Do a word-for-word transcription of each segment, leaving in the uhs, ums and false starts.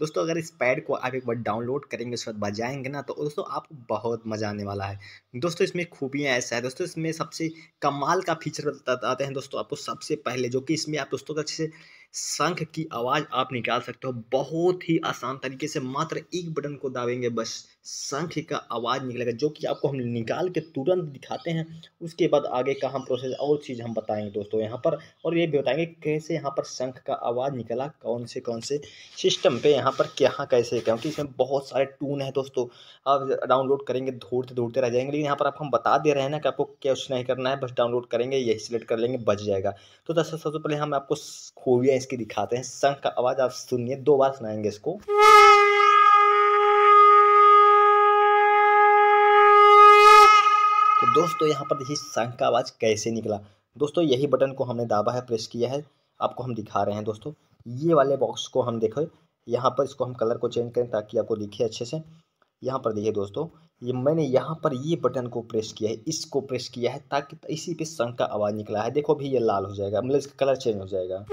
दोस्तों अगर इस पैड को आप एक बार डाउनलोड करेंगे उसके बाद बजाएँगे ना तो दोस्तों आपको बहुत मज़ा आने वाला है। दोस्तों इसमें खूबियाँ ऐसा है दोस्तों इसमें सबसे कमाल का फीचर बताते हैं दोस्तों आपको सबसे पहले जो कि इसमें आप दोस्तों अच्छे से शंख की आवाज़ आप निकाल सकते हो बहुत ही आसान तरीके से मात्र एक बटन को दाबेंगे बस शंख का आवाज़ निकलेगा जो कि आपको हम निकाल के तुरंत दिखाते हैं। उसके बाद आगे का हम प्रोसेस और चीज़ हम बताएँगे दोस्तों यहाँ पर और ये भी बताएँगे कैसे यहाँ पर शंख का आवाज़ निकला कौन से कौन से सिस्टम पे यहाँ पर क्या कैसे क्योंकि इसमें बहुत सारे टून हैं दोस्तों। आप डाउनलोड करेंगे ढूँढते ढूँढते रह जाएँगे लेकिन यहाँ पर आपको हम बता दे रहे हैं ना कि आपको कुछ नहीं करना है बस डाउनलोड करेंगे यही सिलेक्ट कर लेंगे बज जाएगा। तो दोस्तों सबसे पहले हम आपको खूबियाँ इसकी दिखाते हैं। शंख का आवाज़ आप सुनिए दो बार सुनाएँगे इसको। तो दोस्तों यहाँ पर देखिए शंख का आवाज़ कैसे निकला। दोस्तों यही बटन को हमने दाबा है प्रेस किया है आपको हम दिखा रहे हैं दोस्तों। ये वाले बॉक्स को हम देखो यहाँ पर इसको हम कलर को चेंज करें ताकि आपको दिखे अच्छे से। यहाँ पर देखिए दोस्तों ये मैंने यहाँ पर ये बटन को प्रेस किया है इसको प्रेस किया है ताकि इसी पे शंख का आवाज़ निकला है। देखो अभी ये लाल हो जाएगा मतलब इसका कलर चेंज हो जाएगा।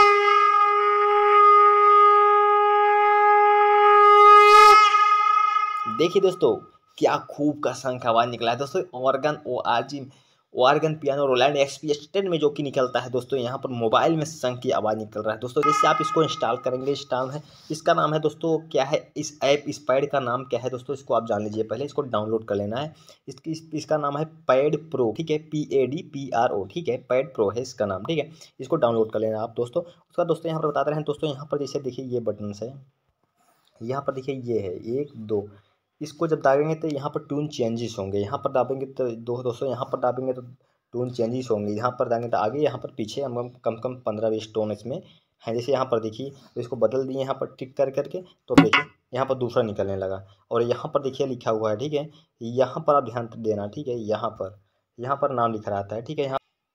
देखिए दोस्तों क्या खूब का शंख आवाज़ निकला है दोस्तों। Organ O RG organ piano Roland XP S ten में जो कि निकलता है दोस्तों यहाँ पर मोबाइल में शंख की आवाज़ निकल रहा है दोस्तों। जैसे आप इसको इंस्टॉल करेंगे इंस्टॉल है इसका नाम है दोस्तों क्या है इस ऐप इस पैड का नाम क्या है दोस्तों इसको आप जान लीजिए पहले इसको डाउनलोड कर लेना है। इसकी इस, इसका नाम है पैड प्रो ठीक है P A D P R O ठीक है पैड प्रो है इसका नाम ठीक है। इसको डाउनलोड कर लेना आप दोस्तों। उसका दोस्तों यहाँ पर बताते रहे दोस्तों यहाँ पर जैसे देखिए ये बटन है यहाँ पर देखिए ये है एक दो इसको जब दाबेंगे तो यहाँ पर ट्यून चेंजेस होंगे। यहाँ पर दाबेंगे तो दो दोस्तों यहाँ पर दाबेंगे तो ट्यून चेंजेस होंगे। यहाँ पर दाबेंगे तो आगे यहाँ पर पीछे हम कम कम पंद्रह बीस टोन इसमें है। जैसे यहाँ पर देखिए तो इसको बदल दिए यहाँ पर टिक कर करके तो देखिए यहाँ पर दूसरा निकलने लगा और यहाँ पर देखिए लिखा हुआ है ठीक है। यहाँ पर आप ध्यान देना ठीक है यहाँ पर यहाँ पर नाम लिखा रहता है ठीक है। यहाँ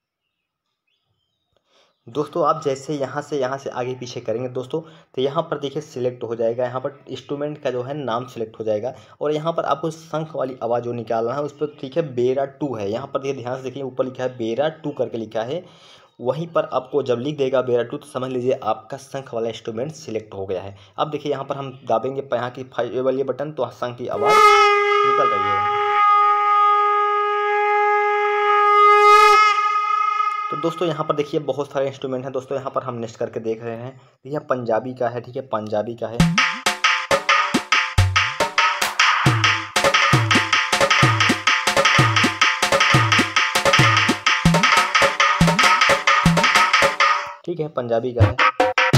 दोस्तों आप जैसे यहाँ से यहाँ से आगे पीछे करेंगे दोस्तों तो यहाँ पर देखिए सिलेक्ट हो जाएगा। यहाँ पर इंस्ट्रूमेंट का जो है नाम सिलेक्ट हो जाएगा और यहाँ पर आपको शंख वाली आवाज़ जो निकालना है उस पर ठीक है बेरा टू है। यहाँ पर देखिए ध्यान से देखिए ऊपर लिखा है बेरा टू करके लिखा है। वहीं पर आपको जब लिख देगा बेरा टू तो समझ लीजिए आपका शंख वाला इंस्ट्रूमेंट सिलेक्ट हो गया है। अब देखिए यहाँ पर हम दाबेंगे यहाँ की फाइव वाली बटन तो शंख की आवाज़ निकल रही है। तो दोस्तों यहाँ पर देखिए बहुत सारे इंस्ट्रूमेंट हैं दोस्तों। यहाँ पर हम नेक्स्ट करके देख रहे हैं यह पंजाबी का है ठीक है पंजाबी का है। ठीक है पंजाबी का है।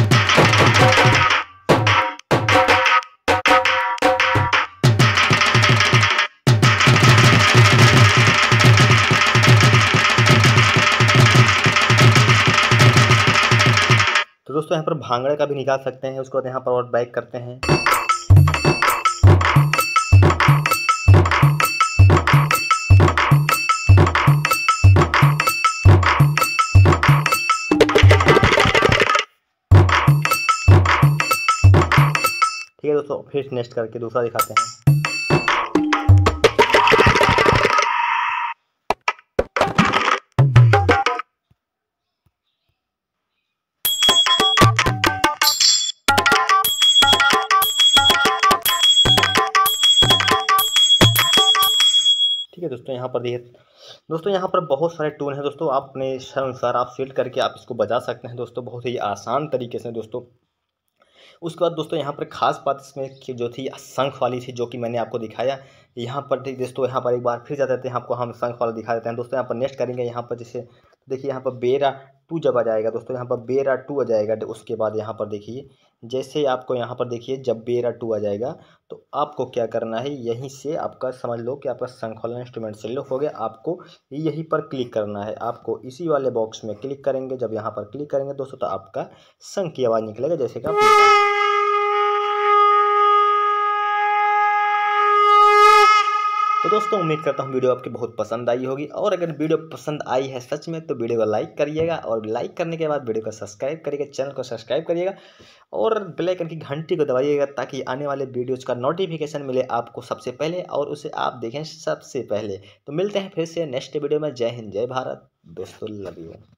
तो दोस्तों यहाँ पर भांगड़े का भी निकाल सकते हैं। उसके बाद यहाँ पर और बैक करते हैं। ठीक है दोस्तों फिर नेक्स्ट करके दूसरा दिखाते हैं। ठीक है दोस्तों यहाँ पर देखिए दोस्तों यहाँ पर बहुत सारे टून हैं दोस्तों। आप अपने अनुसार आप सेट करके आप इसको बजा सकते हैं दोस्तों बहुत ही आसान तरीके से दोस्तों। उसके बाद दोस्तों यहाँ पर खास बात इसमें जो थी शंख वाली थी जो कि मैंने आपको दिखाया। यहाँ पर दोस्तों यहाँ पर एक बार फिर जाते हैं आपको हम शंख वाला दिखा देते हैं दोस्तों। यहाँ पर नेक्स्ट करेंगे यहाँ पर जैसे देखिए यहाँ पर बेरा टू जब आ जाएगा दोस्तों यहाँ पर बेरा टू आ जाएगा तो उसके बाद यहाँ पर देखिए जैसे आपको यहाँ पर देखिए जब बेरा टू आ जाएगा तो आपको क्या करना है यहीं से आपका समझ लो कि आपका शंख वाला इंस्ट्रूमेंट सेलेक्ट हो गया। आपको यहीं पर क्लिक करना है। आपको इसी वाले बॉक्स में क्लिक करेंगे। जब यहाँ पर क्लिक करेंगे दोस्तों तो आपका शंख की आवाज़ निकलेगा जैसे कि आप तो दोस्तों उम्मीद करता हूँ वीडियो आपकी बहुत पसंद आई होगी और अगर वीडियो पसंद आई है सच में तो वीडियो को लाइक करिएगा और लाइक करने के बाद वीडियो को सब्सक्राइब करिएगा चैनल को सब्सक्राइब करिएगा और बेल आइकन की घंटी को दबाइएगा ताकि आने वाले वीडियोज का नोटिफिकेशन मिले आपको सबसे पहले और उसे आप देखें सबसे पहले। तो मिलते हैं फिर से नेक्स्ट वीडियो में। जय हिंद जय भारत दोस्तों लव यू।